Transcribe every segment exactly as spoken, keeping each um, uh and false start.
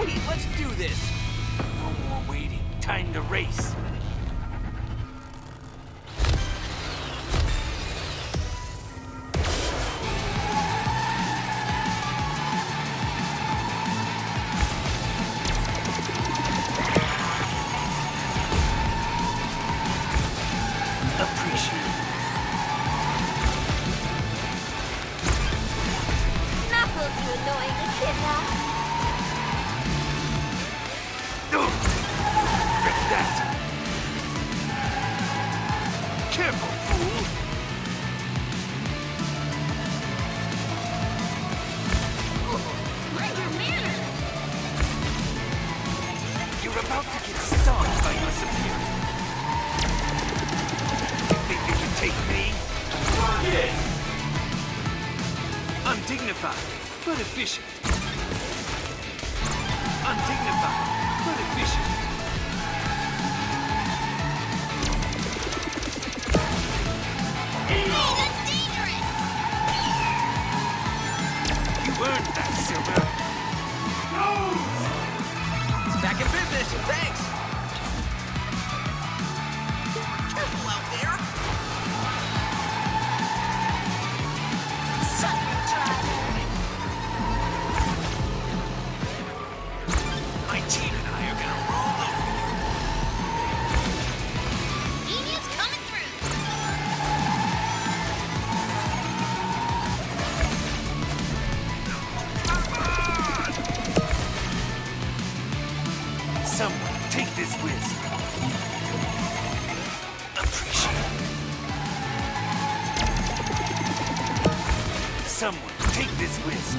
Sweet, let's do this! No more waiting. Time to race. Appreciate it. Knuckles, you annoying echidna. Break that! Careful, fool! Mind your manners! You're about to get stung by your superior. You think you can take me? Yes! Undignified, but efficient. Undignified, but efficient. Hey, that's dangerous! You earned that, Silver. Back in business, thanks! Careful out there! Suck the driver! My team and I are gonna roll over. Genius coming through! Someone take this wisp. Appreciate it. Someone take this wisp.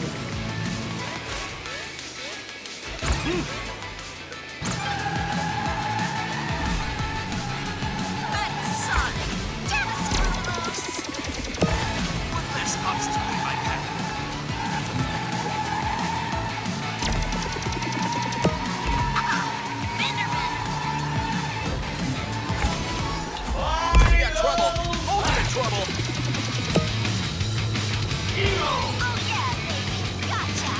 That's Sonic! Devastatos! One less obstacle in my path. Benderman! We got trouble! Ultimate trouble! Oh yeah, baby! Gotcha!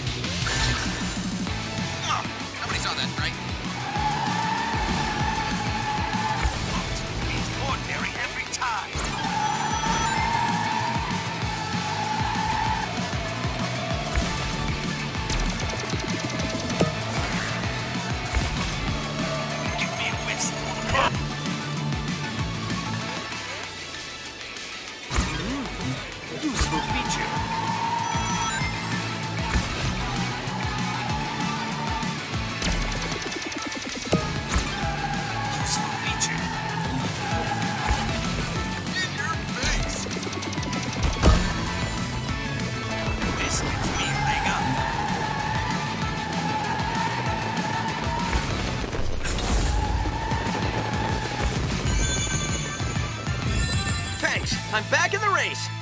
Oh, nobody saw that, right? It's ordinary every time. Give me a wisp. Mm, useful feature. Useful feature. In your face! This gives me a leg up. Thanks, I'm back in the race!